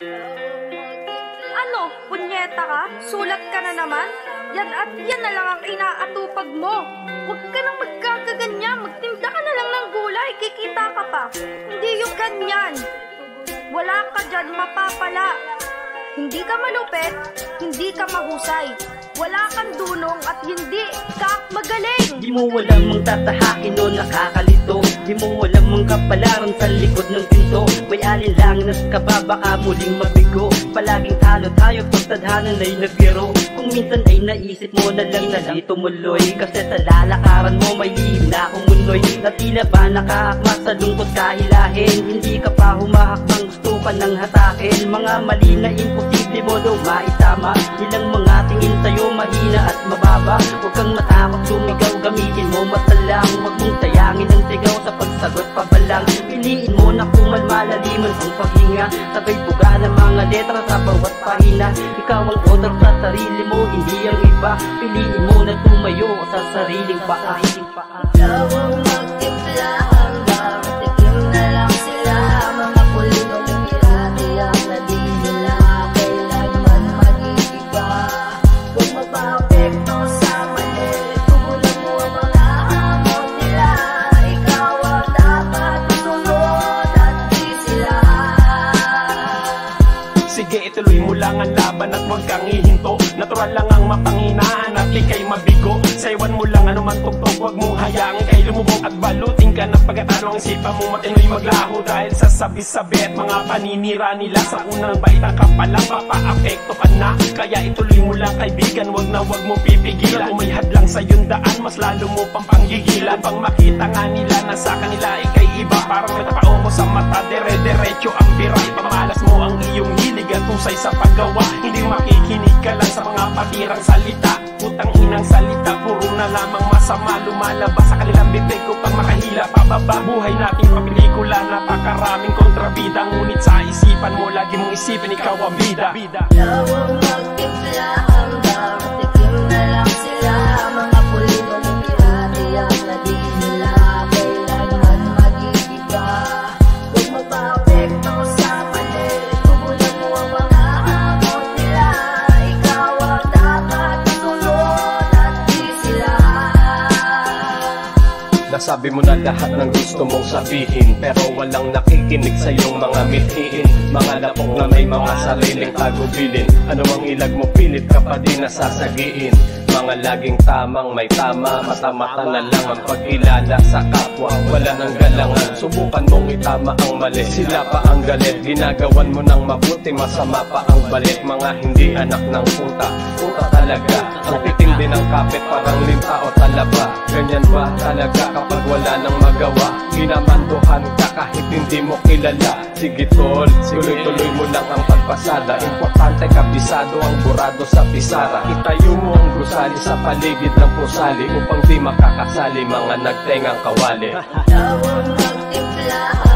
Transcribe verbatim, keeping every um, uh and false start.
Ano, punyeta ka? Sulat ka na naman? Yan at yan na lang ang inaatupag mo. Huwag ka nang magkakaganyan. Magtinda ka na lang ng gulay. Kikita ka pa. Hindi yung ganyan. Wala ka dyan, mapapala. Hindi ka malupit, hindi ka mahusay. Wala kang dunong at hindi ka magaling. Di mo alam mong tatahakin o nakakalito. Di mo alam mong kapalaran sa likod ng pinto. May alinlangan at kaba baka muling mabigo. Palaging talo tayo pag tadhanan ay nagbiro. Kung minsan ay naisip mo na lang na di tumuloy. Kasi sa lalakaran mo may lihim na kumunoy. Na tila ba nakaakmat sa lungkot kahilahin. Hindi ka pa humahakbang gusto ka nang hatakin. Mga mali na imposible mo daw maitama. Ilang mga tingin sa'yo mahina at mababa. Huwag kang matakot sumigaw, gamitin mo mata lang. Huwag mong sayangin ang sigaw sa pagsagot pa ba lang. Piliin mo na kumalmalaliman ang paghinga. Sabay buga ng mga letra sa bawat pahina. Ikaw ang order sa sarili mo, hindi ang iba. Piliin mo na tumayo sa sariling paa. Ikaw ang magtimpla hanggang tikim na lang sila. Mga pulinong hiratiyak na di nila kailanman mag-iiba. Huwag mapapekto sa mali. Tugunan mo ang mga hamon nila. Ikaw ang dapat tutunod at di sila. Sige, ituloy mo lang ang laban at huwag kang ihinto. Natural lang ang mapanghinaan at ika'y mabigo. Saiwan mo lang ano man tugtog, huwag mong hayaang ika'y lumubog at balutin ka ng pagkatalo. Ang sipa mo matinoy maglaho dahil sa sabi-sabi at mga paninira nila. Sa unang baita ka palang papaapekto ka na. Kaya ituloy mo lang kaibigan, huwag na huwag mo pipigilan. Kung may hadlang sa iyong daan, mas lalo mo pang panggigilan. Pang makita nga nila na sa kanila ika'y iba. Parang may tapao mo sa mata, dere-derecho ang biray. Pamalas mo ang iyong hilig at tusay sa paggawa. Hindi makikinig ka lang sa mga patirang salita. Putang inang salita, puro na lamang masama lumalabas sa kanilang bibig upang makahila pababa. Buhay nating papelikula, napakaraming kontrabida. Ngunit sa isipan mo, lagi mong isipin ikaw ang bida. Ikaw ang magtimpla hanggang tikim na lang sila. Mga pulinong hiratiyak na di nila kailanman mag-iiba. Huwag magpapekto sa mali. Tugunan mo ang mga hamon nila. Ikaw ang dapat tutunod at di sila. Nasabi mo na lahat ng gusto mong sabihin, pero walang nakikinig sa iyong mga mithiin. Mga lapok na may mga sariling tagubilin. Ano ang ilag mo, pilit ka pa din nasasagiin. Mga laging tamang may tama, mata-mata na lang ang pagkilala sa kapwa. Wala nang galangan, subukan mong itama ang mali. Sila pa ang galit, ginagawan mo ng mabuti, masama pa ang balik. Mga hindi anak ng puta, puta talaga. Ang piting din ng kapit, parang linta o talaba. Ganyan ba talaga kapag wala nang magawa? Ginamanduhan ka kahit hindi mo kilala. Sige tol, tuloy-tuloy mo lang ang pagpasada. Importante kabisado ang burado sa pisara. Itayo mo ang gusali sa paligid ng pusali upang di makakasali mga nagtengang kawali. Ikaw ang magtimpla